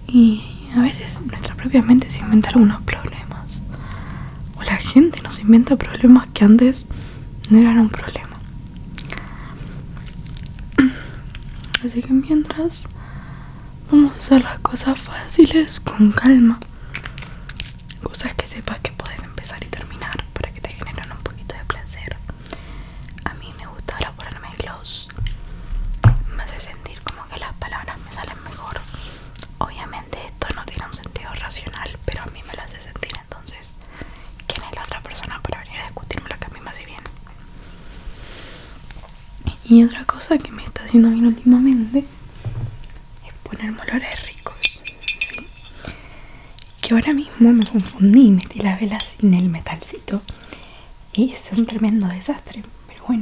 Y a veces nuestra propia mente se inventa algunos problemas. O la gente nos inventa problemas que antes no eran un problema. Así que mientras, vamos a hacer las cosas fáciles, con calma. Cosas que sepas que puedes empezar y terminar para que te generen un poquito de placer. A mí me gusta ahora ponerme gloss. Me hace sentir como que las palabras me salen mejor. Obviamente esto no tiene un sentido racional, pero a mí me lo hace sentir. Entonces, ¿quién es la otra persona para venir a discutirme lo que a mí me hace bien? Y otra cosa que me está haciendo bien últimamente es ponerme olores ricos, ¿sí? Que ahora mismo me confundí y metí la vela sin el metalcito y es un tremendo desastre, pero bueno.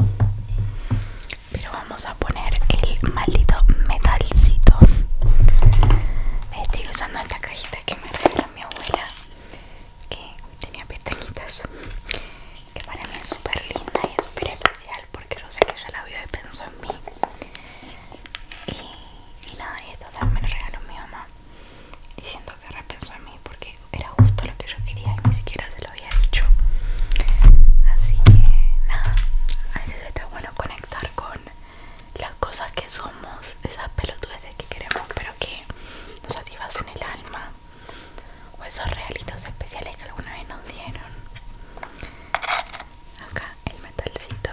Pero vamos a poner el maldito metalcito. Estoy usando esta cajita que me regaló mi abuela, que tenía pestañitas, que para mí es súper linda y es súper especial porque yo sé que ella la vio y pensó en mí. Y nada, y esto también me lo regaló mi mamá y siento que repensó en mí porque era justo lo que yo quería y ni siquiera se lo había dicho. Así que nada, a veces está bueno conectar con las cosas que somos, esas pelotudeces que queremos pero que nos satisfacen el alma, o esos regalitos especiales que alguna vez nos dieron. Acá el metalcito.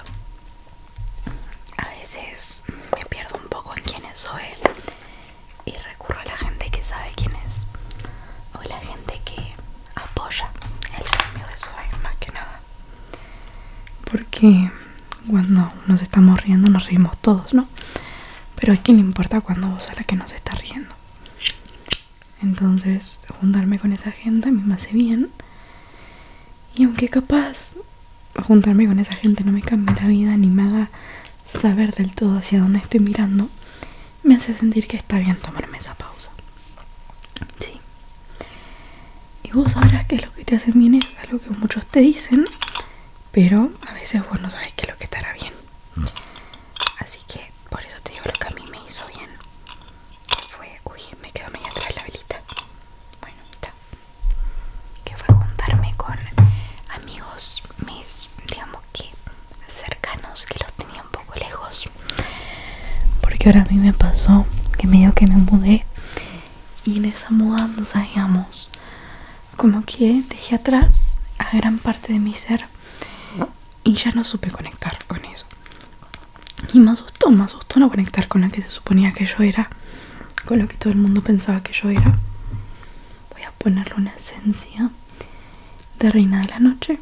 A veces me pierdo un poco en quién es Zoe y recurro a la gente que sabe quién es, o la gente que apoya el cambio de Zoe más que nada, porque cuando nos estamos riendo nos reímos todos, ¿no? Pero a quién le importa cuando vos sos la que nos está riendo. Entonces juntarme con esa gente a mí me hace bien. Y aunque capaz juntarme con esa gente no me cambie la vida ni me haga saber del todo hacia dónde estoy mirando, me hace sentir que está bien tomarme esa pausa. Sí. Y vos sabrás que lo que te hace bien es algo que muchos te dicen, pero a veces vos no sabés qué es lo que te hará bien. Así que por eso te digo lo que a mí me hizo bien. Fue, uy, me quedó medio atrás la velita. Bueno, está. Que fue juntarme con amigos mis, digamos que cercanos, que los tenía un poco lejos. Porque ahora a mí me pasó que medio que me mudé y en esa mudanza, digamos, como que dejé atrás a gran parte de mi ser y ya no supe conectar con eso. Y me asustó no conectar con lo que se suponía que yo era, con lo que todo el mundo pensaba que yo era. Voy a ponerle una esencia de Reina de la Noche.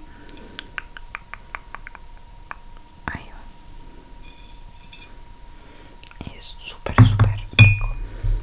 Ahí va. Es súper rico.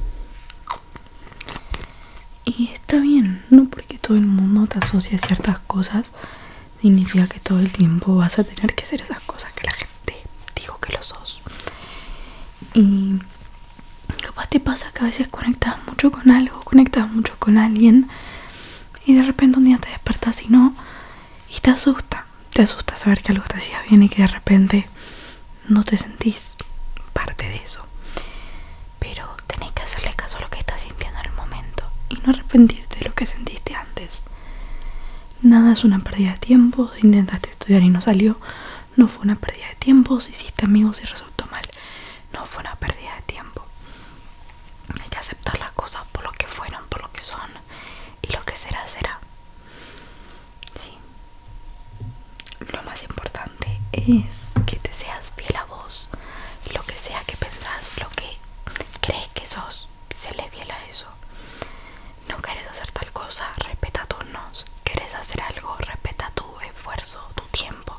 Y está bien, no porque todo el mundo te asocia a ciertas cosas significa que todo el tiempo vas a tener que hacer esas cosas que la gente dijo que lo sos. Y capaz te pasa que a veces conectas mucho con algo, conectas mucho con alguien y de repente un día te despertas y no, y te asusta saber que algo te hacía bien y que de repente no te sentís parte de eso. Pero tenés que hacerle caso a lo que estás sintiendo en el momento y no arrepentirte de lo que sentiste antes. Nada es una pérdida de tiempo. Si intentaste estudiar y no salió, no fue una pérdida de tiempo. Si hiciste amigos y resultó mal, no fue una pérdida de tiempo. Hay que aceptar las cosas por lo que fueron, por lo que son, y lo que será, será. Sí. Lo más importante es que te seas fiel a vos. Lo que sea que pensás, lo que crees que sos, séle fiel a eso. No querés hacer tal cosa, respeta tus nos. Querés hacer algo, respeta tu esfuerzo, tu tiempo.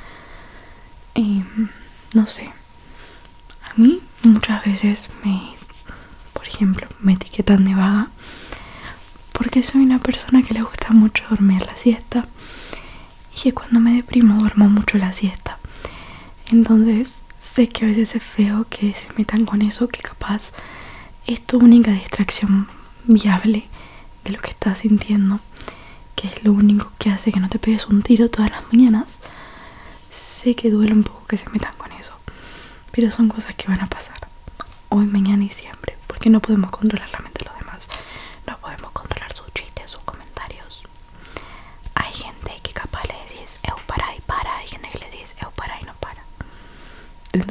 Y no sé, a mí muchas veces por ejemplo, me etiquetan de vaga porque soy una persona que le gusta mucho dormir la siesta y que cuando me deprimo duermo mucho la siesta. Entonces sé que a veces es feo que se metan con eso, que capaz es tu única distracción viable de lo que estás sintiendo, que es lo único que hace que no te pegues un tiro todas las mañanas. Sé que duele un poco que se metan con eso, pero son cosas que van a pasar hoy, mañana y siempre, porque no podemos controlar la mente de los demás.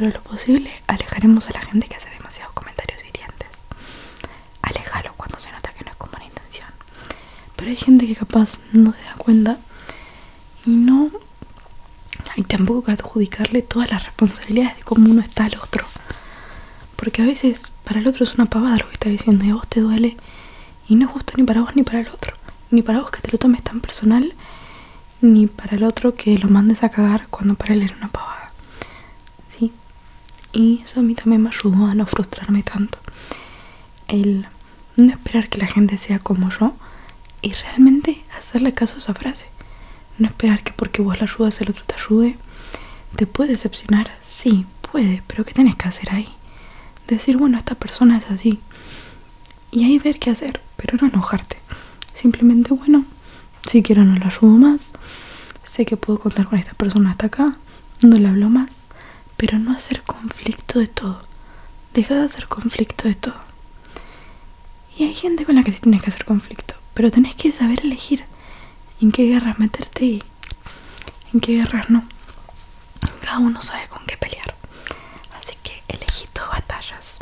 dentro de lo posible, alejaremos a la gente que hace demasiados comentarios hirientes. Aléjalo cuando se nota que no es con buena intención. Pero hay gente que capaz no se da cuenta y no hay tampoco que adjudicarle todas las responsabilidades de cómo uno está al otro. Porque a veces para el otro es una pavada lo que está diciendo y a vos te duele. Y no es justo ni para vos ni para el otro. Ni para vos que te lo tomes tan personal, ni para el otro que lo mandes a cagar cuando para él era una pavada. ¿Sí? Y eso a mí también me ayudó a no frustrarme tanto. El no esperar que la gente sea como yo y realmente hacerle caso a esa frase. No esperar que porque vos la ayudas el otro te ayude. ¿Te puede decepcionar? Sí, puede, pero ¿qué tenés que hacer ahí? Decir, bueno, esta persona es así. Y ahí ver qué hacer, pero no enojarte. Simplemente, bueno, si quiero no lo ayudo más. Sé que puedo contar con esta persona hasta acá. No le hablo más. Pero no hacer conflicto de todo. Deja de hacer conflicto de todo. Y hay gente con la que sí tienes que hacer conflicto. Pero tenés que saber elegir en qué guerras meterte y en qué guerras no. Cada uno sabe con qué pelear. Así que elegí tus batallas.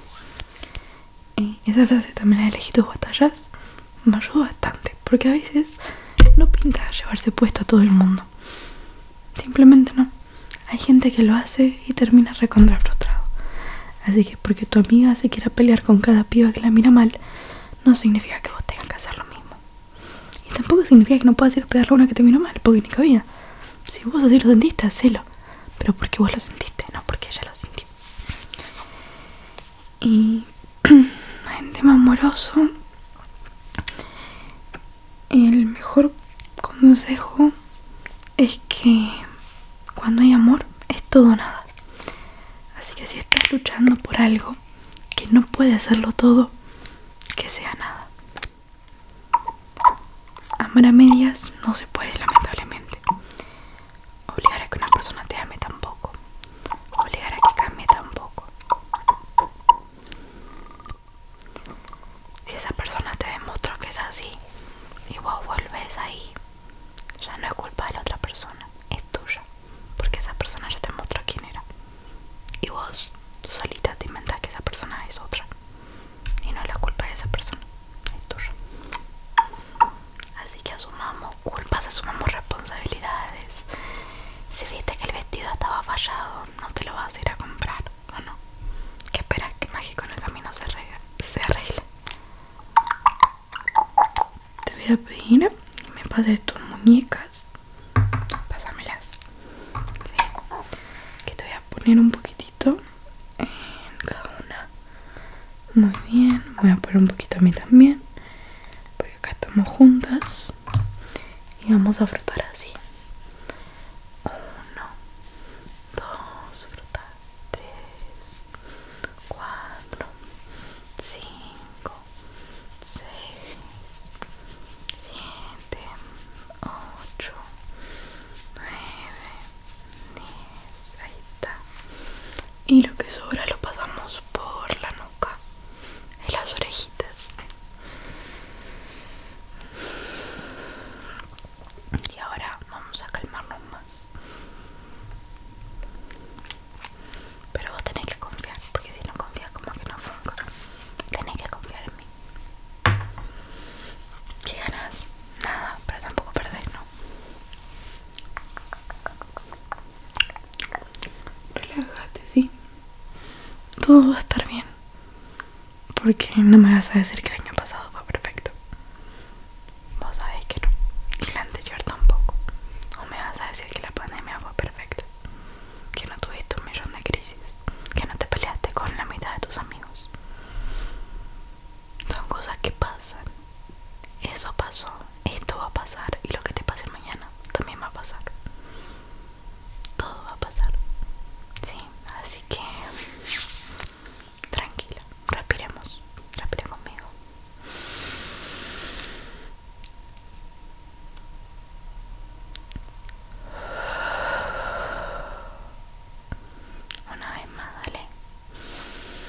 Y esa frase también, la elegí tus batallas, me ayuda bastante. Porque a veces no pinta llevarse puesto a todo el mundo. Simplemente no. Hay gente que lo hace y termina recontra frustrado. Así que porque tu amiga se quiera pelear con cada piba que la mira mal, no significa que vos tengas que hacer lo mismo. Y tampoco significa que no puedas ir a pegarle a una que te mira mal, porque ni cabida. Si vos así lo sentiste, hacelo. Pero porque vos lo sentiste, no porque ella lo sintió. Y en tema amoroso, el mejor consejo es que cuando hay amor es todo o nada. Así que si estás luchando por algo que no puede hacerlo todo, que sea nada. Amar a medias no se puede, lamentablemente. Obligar a que una persona te ame tampoco. Obligar a que cambie tampoco. Si esa persona te demostró que es así y vos volvés ahí, ya no es culpa de la otra persona, es tuya. Porque esa persona ya te mostró quién era. Y vos solita te inventás que esa persona es otra. Y no es la culpa de esa persona, es tuya. Así que asumamos culpas, asumamos responsabilidades. Si viste que el vestido estaba fallado, no te lo vas a ir a comprar, ¿o no? ¿Qué esperas que mágico en el camino se arregle? Te voy a pedir que me pases tus muñecas. Pásamelas. ¿Sí? Que te voy a poner un poquitito en cada una. Muy bien. Voy a poner un poquito a mí también, porque acá estamos juntas. Y vamos a frotar así. 1, 2, frotar. 3, 4, 5, 6, 7, 8, 9, 10. Ahí está. Y lo que sobra lo pasamos por la nuca y las orejitas. Y ahora vamos a calmarnos más. Pero vos tenés que confiar, porque si no confías como que no funca. Tenés que confiar en mí. ¿Qué ganas? Nada, pero tampoco perdés, ¿no? Relájate, ¿sí? Todo va a estar bien. Porque no me vas a decir que el año pasado fue perfecto. Vos sabés que no. Y la anterior tampoco. O me vas a decir que la pandemia fue perfecta. Que no tuviste 1.000.000 de crisis. Que no te peleaste con la mitad de tus amigos. Son cosas que pasan. Eso pasó. Esto va a pasar. Y lo que te pase mañana también va a pasar. Todo va a pasar. Sí, así que tranquila, respiremos. Respira conmigo. Una vez más, dale.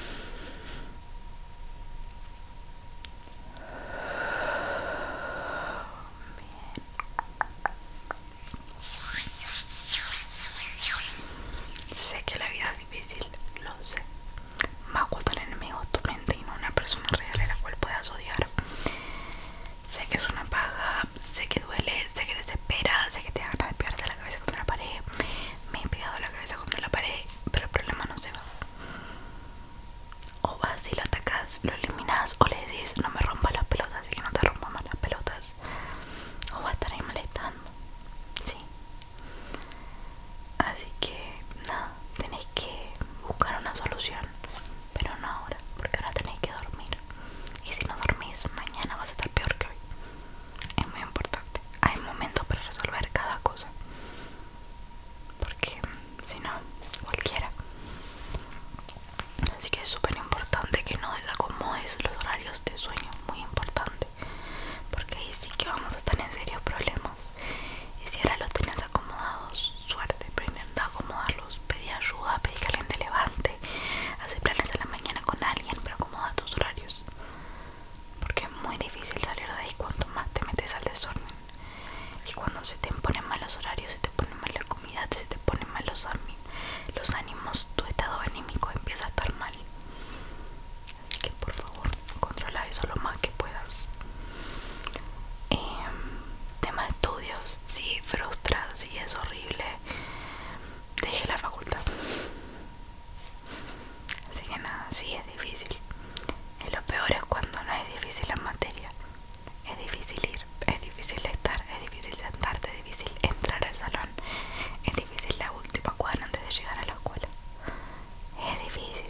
Sí, es difícil. Y lo peor es cuando no es difícil la materia. Es difícil ir, es difícil estar, es difícil sentarte, es difícil entrar al salón. Es difícil la última cuadra antes de llegar a la escuela. Es difícil.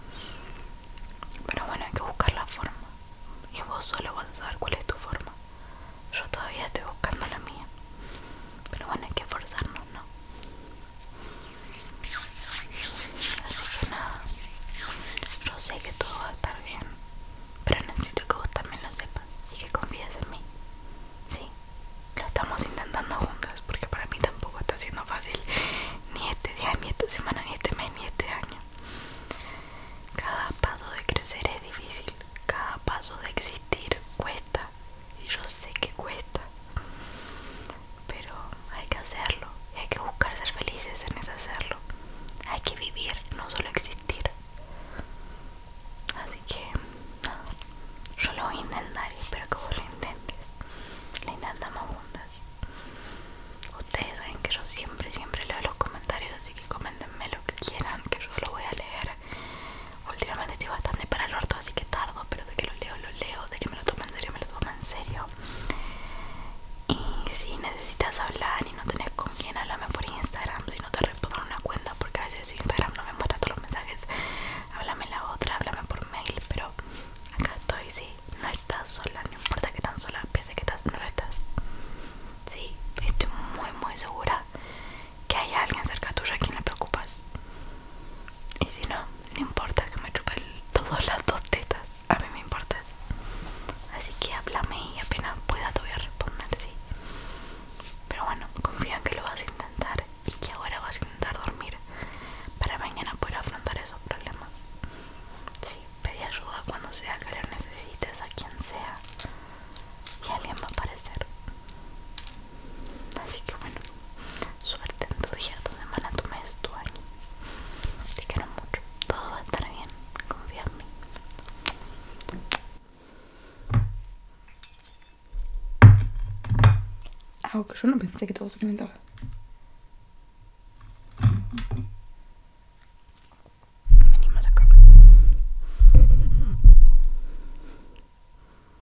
Pero bueno, hay que buscar la forma. Y vos solo vas a saber cuál es tu forma. Yo todavía estoy buscando la mía. Pero bueno, hay que forzarnos, ¿no? Así que nada. Yo sé que todo va a estar bien. Pero necesito que vos también lo sepas. Y que confíes en mí. Sí. Lo estamos intentando juntas. Porque para mí tampoco está siendo fácil. Ni este día, ni esta semana, ni este mes, ni este año. Cada paso de crecer es difícil. Cada paso de existir cuesta. Y yo sé que cuesta. Pero hay que hacerlo. Y hay que buscar ser felices en ese hacerlo. Hay que vivir, no solo existir. Así que nada, yo lo voy a intentar y espero que vos lo intentes. Lo intentamos juntas. Ustedes saben que yo siempre leo los comentarios, así que coméntenme lo que quieran, que yo lo voy a leer. Últimamente estoy bastante para el orto, así que tardo, pero de que lo leo, de que me lo tomo en serio, me lo tomo en serio. Y si necesitas hablar y no tenés con quién, háblame por Instagram. Si no te respondo en una cuenta, porque a veces Instagram no me muestra todos los mensajes, háblame en la otra, háblame por mail. Pero acá estoy, sí, no estás sola, no importa que tan sola pienses que estás, no lo estás. Sí, estoy muy segura que hay alguien cerca tuyo a quien le preocupas. Y si no, no importa que me chupen todas las dos tetas, a mí me importas. Así que háblame y apenas pueda te voy a responder, sí. Pero bueno, confío en que lo vas a intentar y que ahora vas a intentar dormir para mañana poder afrontar esos problemas. Sí, pedí ayuda cuando sea que lo necesites, a quien sea, y alguien va a aparecer. Así que bueno, suerte en tu día, tu semana, tu mes, tu año. Te quiero mucho, todo va a estar bien, confía en mí. Algo que yo no pensé que todo se comentaba.